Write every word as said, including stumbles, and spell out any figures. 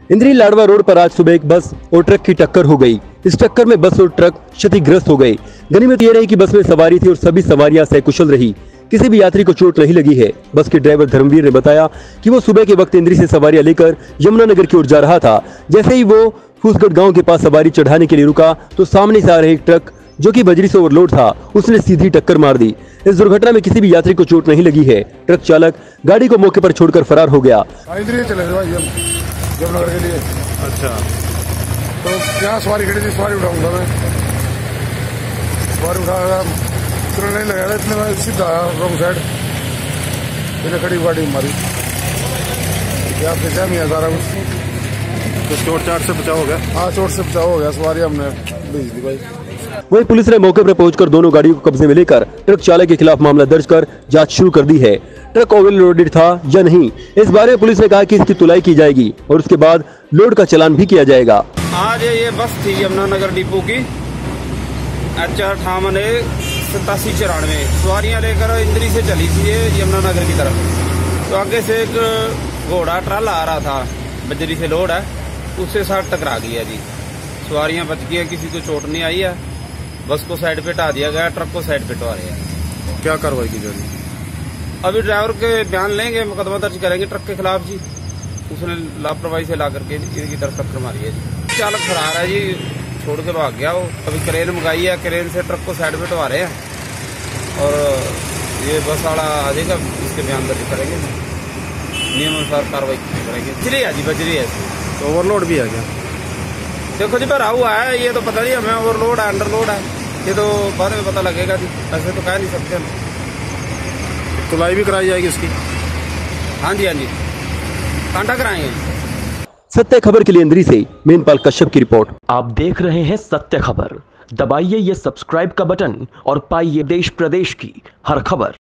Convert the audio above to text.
इंद्री लाडवा रोड पर आज सुबह एक बस और ट्रक की टक्कर हो गई। इस टक्कर में बस और ट्रक क्षतिग्रस्त हो गए। गनीमत ये रही कि बस में सवारी थी और सभी सवारियां सकुशल रही। किसी भी यात्री को चोट नहीं लगी है। बस के ड्राइवर धर्मवीर ने बताया कि वो सुबह के वक्त इंद्री से सवारियां लेकर यमुनानगर की ओर जा रहा था। जैसे ही वो फूसगढ़ गांव के पास सवारी चढ़ाने के लिए रुका तो सामने से आ रहे एक ट्रक जो कि बजरी से ओवरलोड था, उसने सीधी टक्कर मार दी। इस दुर्घटना में किसी भी यात्री को चोट नहीं लगी है। ट्रक चालक गाड़ी को मौके पर छोड़कर फरार हो गया। चले यमुनानगर के लिए। अच्छा, तो क्या सवारी खड़ी थी, सवारी उठाऊंगा मैं, सवारी उठाया नहीं लगा, इतने में सीधा आया रॉन्ग साइड, इन्हें खड़ी गाड़ी मारी। क्या क्या नहीं है सारा कुछ। तो चोट चाट से बचाव हो गया? हाँ, चोट से बचाव हो गया, सवारी हमने भेज दी भाई। वहीं पुलिस ने मौके पर पहुंचकर दोनों गाड़ियों को कब्जे में लेकर ट्रक चालक के खिलाफ मामला दर्ज कर जांच शुरू कर दी है। ट्रक ओवरलोडेड था या नहीं, इस बारे में पुलिस ने कहा कि इसकी तुलाई की जाएगी और उसके बाद लोड का चालान भी किया जाएगा। आज ये बस थी यमुनानगर डिपो की एच आर अठावन सतासी चौरानवे, सवारियां लेकर इंद्री से चली थी ये यमुनानगर की तरफ। तो आगे से एक घोड़ा ट्राला आ रहा था, बजरी से लोड है, उससे साथ टकरा गया जी। सवारियां बच गई, किसी को चोट नहीं आई है। बस को साइड पे हटा दिया गया, ट्रक को साइड पे हटा रहे हैं। क्या कार्रवाई की जाएगी? अभी ड्राइवर के बयान लेंगे, मुकदमा दर्ज करेंगे ट्रक के खिलाफ जी। उसने लापरवाही से ला करके इनकी तरफ टक्कर मारी है जी। चालक फरार है जी, छोड़ के भाग गया वो। अभी क्रेन मंगाई है, क्रेन से ट्रक को साइड पे हटवा रहे हैं और ये बस वाला आ जाएगा, इसके बयान दर्ज करेंगे, नियम अनुसार कार्रवाई करेंगे। चलिए जी, बज रही है। तो ओवरलोड भी आ गया? देखो जी, भरा हुआ है, ये तो पता नहीं हमें ओवरलोड है अंडरलोड है, ये तो बाद में पता लगेगा जी। ऐसे तो कह नहीं सकते हम। तुलाई भी कराई जाएगी इसकी? हाँ जी, हाँ जी, कांटा कराएंगे। सत्य खबर के लिए इंद्री से मेनपाल कश्यप की रिपोर्ट। आप देख रहे हैं सत्य खबर। दबाइए ये सब्सक्राइब का बटन और पाइए देश प्रदेश की हर खबर।